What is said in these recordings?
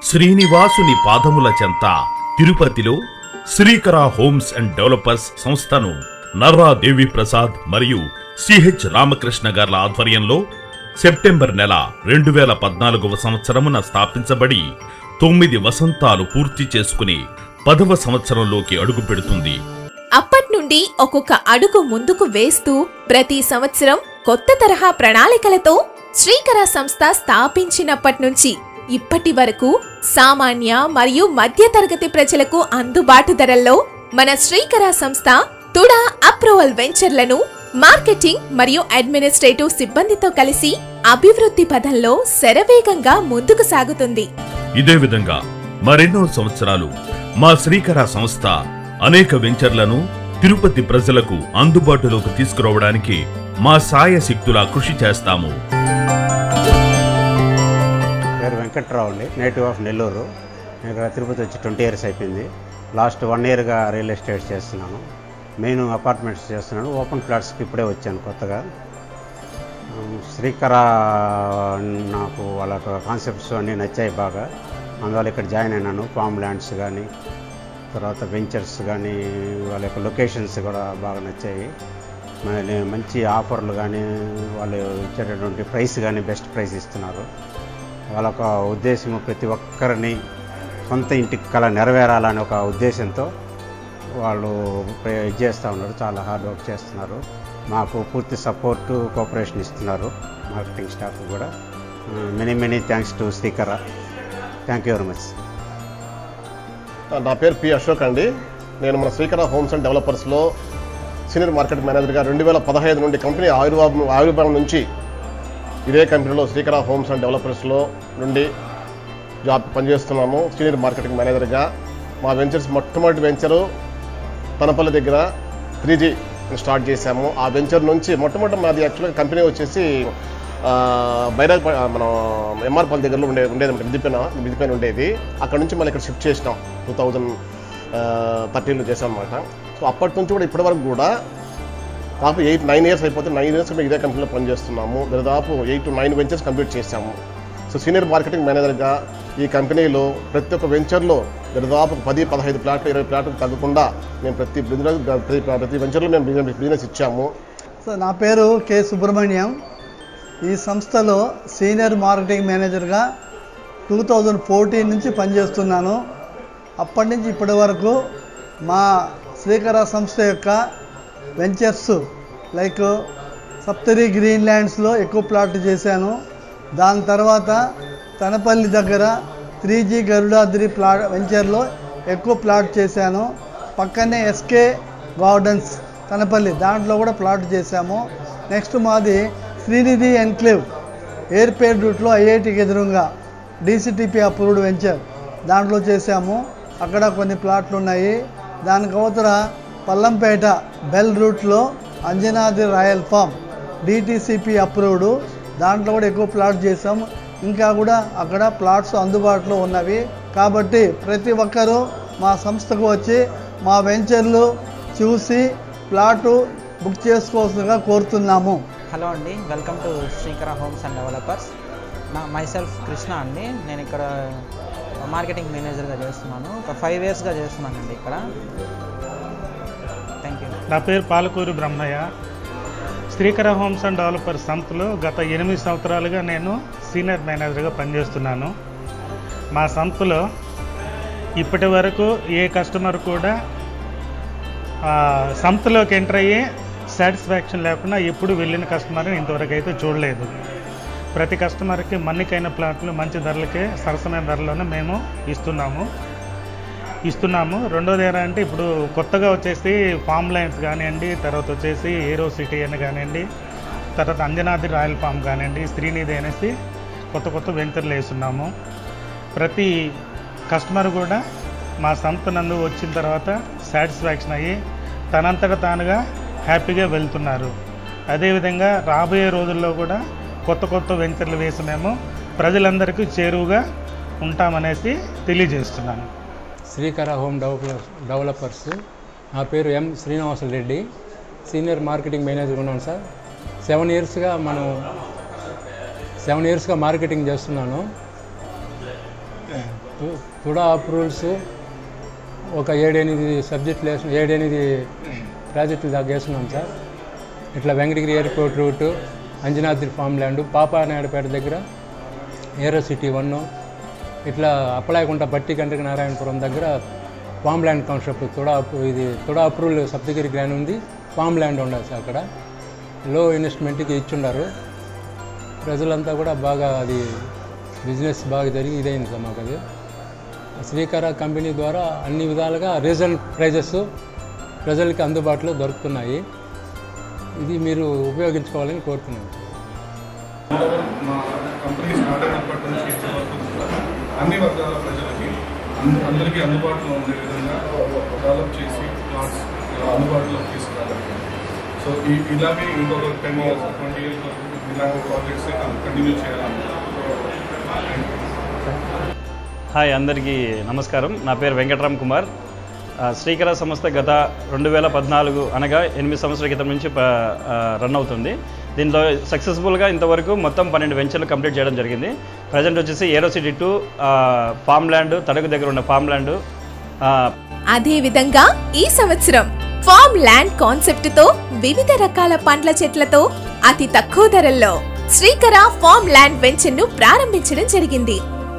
శ్రీనివాసుని పాదముల చెంత తిరుపతిలో శ్రీకర హోమ్స్ అండ్ డెవలపర్స్ సంస్థను నర్రా దేవి ప్రసాద్ మరియు సిహెచ్ రామకృష్ణ గార్ల ఆధ్వర్యంలో సెప్టెంబర్ నెల 2014వ సంవత్సరమున స్థాపించబడి 9 వసంతాలు పూర్తి చేసుకుని 10వ సంవత్సరంలోకి అడుగు పెడుతుంది. అప్పటి నుండి ఒక్కొక్క అడుగు ముందుకు వేస్తూ ప్రతి సంవత్సరం కొత్త తరహా ప్రణాళికలతో శ్రీకర సంస్థ స్థాపించినప్పటి నుంచి ఇప్పటి వరకు సామాన్య మరియు మధ్యతరగతి ప్రజలకు అందుబాటు ధరల్లో మన శ్రీకర సంస్థ తుడా అప్రూవల్ వెంచర్లను మార్కెటింగ్ మరియు అడ్మినిస్ట్రేటివ్ సిబ్బందితో కలిసి అభివృద్ధి పథంలో శరవేగంగా ముందుకు సాగుతుంది. ఇదే విధంగా మరెన్నో సంవత్సరాలు మా శ్రీకర సంస్థ అనేక వెంచర్లను తిరుపతి ప్రజలకు అందుబాటులోకి తీసుకురావడానికి మా సాయశక్తులా కృషి చేస్తాము. పేరు వెంకట్రావు అండి, నేటివ్ ఆఫ్ నెల్లూరు. నేను తిరుపతి వచ్చి 20 ఇయర్స్ అయిపోయింది. లాస్ట్ 1 ఇయర్గా రియల్ ఎస్టేట్ చేస్తున్నాను. మెయిన్ అపార్ట్మెంట్స్ చేస్తున్నాను. ఓపెన్ ఫ్లాట్స్కి ఇప్పుడే వచ్చాను కొత్తగా. శ్రీకర నాకు వాళ్ళ కాన్సెప్ట్స్ అన్నీ నచ్చాయి బాగా. అందువల్ల ఇక్కడ జాయిన్ అయినాను. ఫామ్ ల్యాండ్స్ కానీ తర్వాత వెంచర్స్ కానీ వాళ్ళ యొక్క లొకేషన్స్ కూడా బాగా నచ్చాయి. మంచి ఆఫర్లు కానీ వాళ్ళు ఇచ్చేటటువంటి ప్రైస్ కానీ బెస్ట్ ప్రైస్ ఇస్తున్నారు. వాళ్ళ ఒక ఉద్దేశం ప్రతి ఒక్కరిని సొంత ఇంటికి కళ నెరవేరాలని ఒక ఉద్దేశంతో వాళ్ళు ఇది చేస్తూ ఉన్నారు. చాలా హార్డ్ వర్క్ చేస్తున్నారు. మాకు పూర్తి సపోర్టు కోఆపరేషన్ ఇస్తున్నారు. మార్కెటింగ్ స్టాఫ్ కూడా many thanks to Srikara. Thank you very much. నా పేరు పి అశోక్ అండి. నేను మన శ్రీకర హోమ్స్ అండ్ డెవలపర్స్లో సీనియర్ మార్కెట్ మేనేజర్గా 2015 నుండి కంపెనీ ఆవిర్భావం నుంచి ఇదే కంపెనీలో శ్రీకర హోమ్స్ అండ్ డెవలపర్స్లో నుండి జాబ్ పనిచేస్తున్నాము. సీనియర్ మార్కెటింగ్ మేనేజర్గా మా వెంచర్స్ మొట్టమొదటి వెంచరు తనపల్లి దగ్గర 3G స్టార్ట్ చేశాము. ఆ వెంచర్ నుంచి మొట్టమొదటి మాది యాక్చువల్గా కంపెనీ వచ్చేసి బైరాగ్ మనం ఎంఆర్పల్లి దగ్గరలో ఉండేది మిదిపైన ఉండేది. అక్కడ నుంచి మళ్ళీ ఇక్కడ షిఫ్ట్ చేసినాం. 2013లో చేసాం అనమాట. సో అప్పటి నుంచి కూడా ఇప్పటి వరకు కూడా దాదాపు 8-9 ఇయర్స్ అయిపోతే 9 ఇయర్స్ మేము ఇదే కంపెనీలో పనిచేస్తున్నాము. దాదాపు 8-9 వెంచర్స్ కంప్లీట్ చేశాము. సో సీనియర్ మార్కెటింగ్ మేనేజర్గా ఈ కంపెనీలో ప్రతి ఒక్క వెంచర్లో దాదాపు 10-15 ప్లాట్లు 20 ప్లాట్లు తగ్గకుండా మేము ప్రతి వెంచర్లో మేము బిజినెస్ ఇచ్చాము. సో నా పేరు కె సుబ్రహ్మణ్యం. ఈ సంస్థలో సీనియర్ మార్కెటింగ్ మేనేజర్గా 2014 నుంచి పనిచేస్తున్నాను. అప్పటి నుంచి ఇప్పటి వరకు మా శ్రీకర సంస్థ యొక్క వెంచర్స్ లైక్ సప్తరి గ్రీన్ ల్యాండ్స్లో ఎక్కువ ప్లాట్లు చేశాను. దాని తర్వాత తనపల్లి దగ్గర 3G గరుడాద్రి వెంచర్లో ఎక్కువ ప్లాట్ చేశాను. పక్కనే ఎస్కే గార్డెన్స్ తనపల్లి దాంట్లో కూడా ప్లాట్ చేశాము. నెక్స్ట్ మాది శ్రీనిధి ఎన్క్లేవ్ ఎయిర్పేడ్ రూట్లో ఐఐటికి ఎదురుగా DCTP అప్రూవ్డ్ వెంచర్ దాంట్లో చేశాము. అక్కడ కొన్ని ప్లాట్లు ఉన్నాయి. దానికి అవతల పల్లంపేట బెల్ రూట్లో Anjanadri Royal Farm DTCP approved దాంట్లో కూడా ఎక్కువ ప్లాట్ చేసాము. ఇంకా కూడా అక్కడ ప్లాట్స్ అందుబాటులో ఉన్నవి. కాబట్టి ప్రతి ఒక్కరూ మా సంస్థకు వచ్చి మా వెంచర్లు చూసి ప్లాటు బుక్ చేసుకోవాల్సిందిగా కోరుతున్నాము. హలో అండి, welcome to Srikara Homes and Developers. Myself Krishna అండి. నేను ఇక్కడ మార్కెటింగ్ మేనేజర్గా చేస్తున్నాను. ఒక 5 ఇయర్స్గా చేస్తున్నానండి ఇక్కడ. Thank you. నా పేరు Palakuri Brahmaiah. Srikara Homes and Developers సంస్థలో గత 8 సంవత్సరాలుగా నేను సీనియర్ మేనేజర్గా పనిచేస్తున్నాను. మా సంస్థలో ఇప్పటి వరకు ఏ కస్టమర్ కూడా సంస్థలోకి ఎంటర్ అయ్యే సాటిస్ఫాక్షన్ లేకుండా ఎప్పుడు వెళ్ళిన కస్టమర్ని ఇంతవరకు అయితే చూడలేదు. ప్రతి కస్టమర్కి మన్నికైన ప్లాట్లు మంచి ధరలకే సరసమైన ధరలోనే మేము ఇస్తున్నాము. రెండోది ఏంటంటే ఇప్పుడు కొత్తగా వచ్చేసి ఫామ్ లైన్స్ కానివ్వండి, తర్వాత వచ్చేసి ఏరో సిటీ అని కానివ్వండి, తర్వాత అంజనాద్రి రాయల్ ఫామ్ కానివ్వండి, శ్రీనిధి అనేసి కొత్త వెంచర్లు వేస్తున్నాము. ప్రతి కస్టమర్ కూడా మా సంస్థ నందు వచ్చిన తర్వాత సాటిస్ఫాక్షన్ అయ్యి తనంతట తానుగా హ్యాపీగా వెళ్తున్నారు. అదేవిధంగా రాబోయే రోజుల్లో కూడా కొత్త వెంచర్లు వేసి మేము ప్రజలందరికీ చేరువుగా ఉంటామనేసి తెలియజేస్తున్నాను. Srikara Home Developers. నా పేరు M Srinivasulu Reddy, senior marketing manager ఉన్నాను సార్. 7 ఇయర్స్గా మార్కెటింగ్ చేస్తున్నాను. తుడా అప్రూవల్స్ ఒక 7-8 సబ్జెక్టులు 7-8 ప్రాజెక్టులు దాకా వేస్తున్నాం సార్. ఇట్లా Venkatagiri airport route, Anjanadri farm land, Papanaidupeta దగ్గర ఏరో సిటీ 1, ఇట్లా అప్పలాయకుంట బట్టి గంటకి నారాయణపురం దగ్గర farm land concept TUDA approval Saptagiri grand ఉంది. ఫామ్ ల్యాండ్ ఉండదు సార్. అక్కడ లో ఇన్వెస్ట్మెంట్కి ఇచ్చుండారు. ప్రజలంతా కూడా బాగా అది బిజినెస్ బాగా జరిగి ఇదైంది సార్. మాకు అది శ్రీకర కంపెనీ ద్వారా అన్ని విధాలుగా రీజనల్ ప్రైజెస్ ప్రజలకి అందుబాటులో దొరుకుతున్నాయి. ఇది మీరు ఉపయోగించుకోవాలని కోరుతున్నాను. మా కంపెనీ స్టార్ట్ అయినప్పటి నుంచి అన్ని వర్గాల ప్రజలకి అందరికీ అందుబాటులో ఉండే విధంగా డెవలప్ చేసి ప్లాట్స్ అందుబాటులోకి తీసుకురావాలి. సో ఇలాగే ఇంకొక 10 years 20 years ఇలాంటి ప్రాజెక్ట్స్ కంటిన్యూ చేయాలి. హాయ్, అందరికీ నమస్కారం. నా పేరు వెంకటరామ్ కుమార్. శ్రీకర సంస్థ గత 2014 అనగా 8 సంవత్సరాల క్రితం నుంచి రన్ అవుతుంది. దీంట్లో సక్సెస్ఫుల్గా ఇంతవరకు మొత్తం 12 వెంచర్లు కంప్లీట్ చేయడం జరిగింది. ప్రజెంట్ వచ్చేసి ఏరో సిటీ 2 ఫామ్ ల్యాండ్, తడకు దగ్గర ఉన్న ఫామ్ ల్యాండ్. అదే విధంగా ఈ సంవత్సరం ఫామ్ ల్యాండ్ కాన్సెప్ట్ తో వివిధ రకాల పండ్ల చెట్లతో అతి తక్కువ ధరల్లో శ్రీకర ఫామ్ ల్యాండ్ వెంచర్ ను ప్రారంభించడం జరిగింది.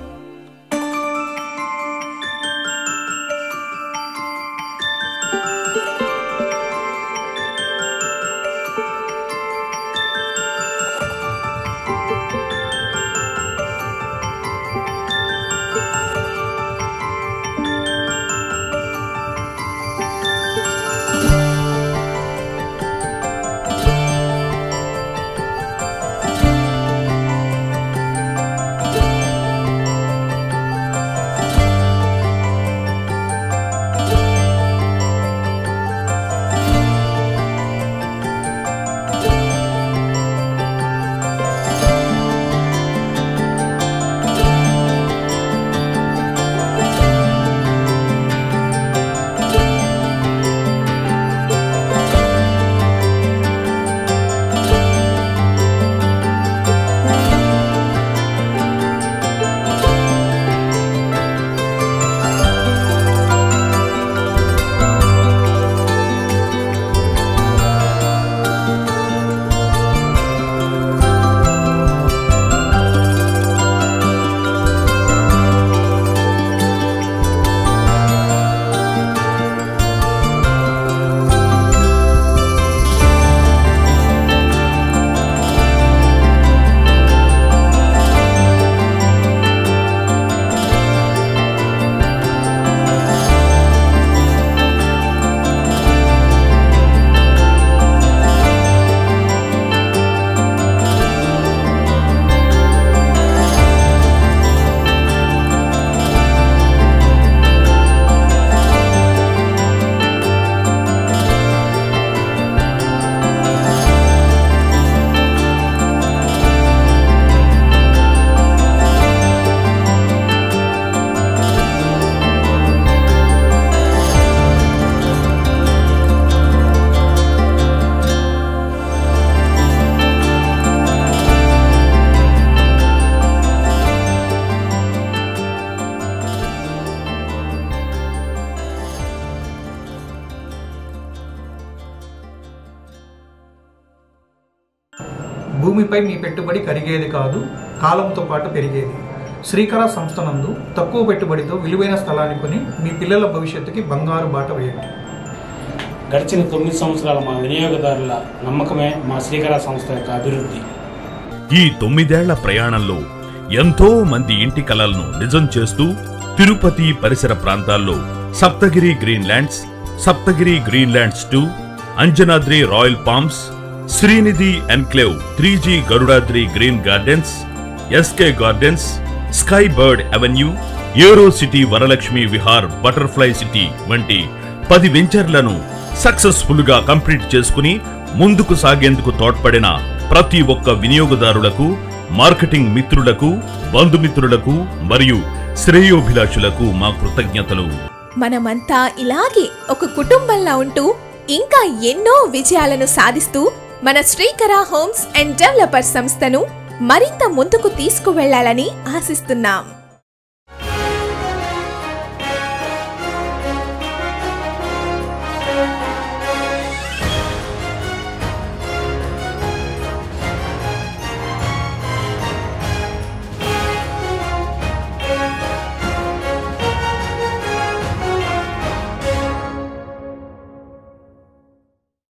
భూమిపై మీ పెట్టుబడి కరిగేది కాదు, కాలంతో పాటు పెరిగేది. శ్రీకర సంస్థ నందు తక్కువ పెట్టుబడితో విలువైన స్థలాన్ని కొని మీ పిల్లల భవిష్యత్తుకి బంగారు బాట వేయండి. గడిచిన 9 సంవత్సరాల మా వినియోగదారుల నమ్మకమే మా శ్రీకర సంస్థ యొక్క అభివృద్ధి. ఈ 9 ఏళ్ల ప్రయాణంలో ఎంతో మంది ఇంటి కలలను నిజం చేస్తూ తిరుపతి పరిసర ప్రాంతాల్లో Saptagiri Greenlands, Saptagiri Greenlands 2, Anjanadri Royal Palms, Srinidhi enclave 3G Garudadri Green Gardens, SK Gardens, Sky Bird Avenue, Aero City Varalakshmi Vihar Butterfly City వంటి 10 వెంచర్లను సక్సెస్ఫుల్ గా కంప్లీట్ చేసుకుని ముందుకు సాగేందుకు తోడ్పడిన ప్రతి ఒక్క వినియోగదారులకు, మార్కెటింగ్ మిత్రులకు, బంధుమిత్రులకు మరియు శ్రేయోభిలాషులకు మా కృతజ్ఞతలు. మనమంతా ఇలాగే ఒక కుటుంబంలా ఉంటూ ఇంకా ఎన్నో విజయాలను సాధిస్తూ మన శ్రీకర హోమ్స్ అండ్ డెవలపర్స్ సంస్థను మరింత ముందుకు తీసుకువెళ్లాలని ఆశిస్తున్నాం.